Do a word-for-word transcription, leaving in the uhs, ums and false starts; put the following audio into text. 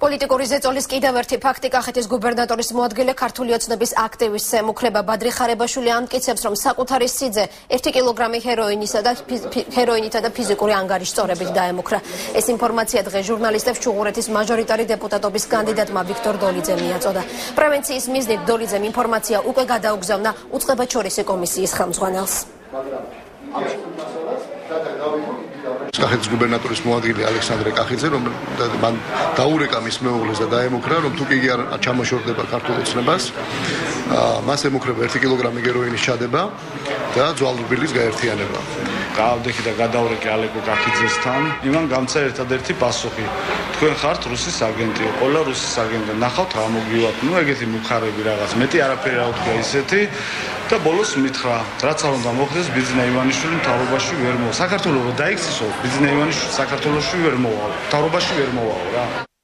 პოლიტიკური ზეწოლის კიდევ ერთი ფაქტი კახეთის გუბერნატორის მოადგილე ქართული ოცნების აქტივისტს ემუქრება ბადრი ხარებაშვილი ამტკიცებს, რომ საკუთარი სიძე ერთი კილოგრამი ჰეროინისა და ჰეროინითა და ფიზიკური ანგარიშწორებით დაემუქრა. ეს ინფორმაცია დღეს ჟურნალისტებს ჩუღურეთის მაჟორიტარი დეპუტატობის კანდიდატმა ვიქტორ დოლიძემ მიაწოდა. პრევენციის მიზნით დოლიძემ ინფორმაცია უკვე გადაუგზავნა უწყებაჩორისი კომისიის ხელმძღვანელს. კახეთის გუბერნატორის მოადგილე კახეთზე, რომ მან დაურეკა მის მეუღლეს და დაემუქრა, რომ თუ კი არ ჩამოშორდება ქართულ ოცნებას, მას ემუქრება ერთი კილოგრამი ჰეროინის ჩადება და ძვალრბილის გაერთიანება. გავდექი და გადაურეკე ალეკო კახეთზესთან. იმან გამცა ერთადერთი პასუხი. თქვენ ხართ რუსის აგენტი, ყველა რუსის აგენტი. ნახავთ რა მოგივათ, ნუ ეგეთი მუხარები რაღაც. მეტი არაფერი რა უთქვა ისეთი. და ბოლოს მითხრა, რაც არ უნდა მოხდეს, ბიძინა ივანიშვილი მთავრობაში ვერ მოვა. საქართველოს დაიქცესო, ბიძინა ივანიშვილი საქართველოში ვერ მოვა. მთავრობაში ვერ მოვა რა.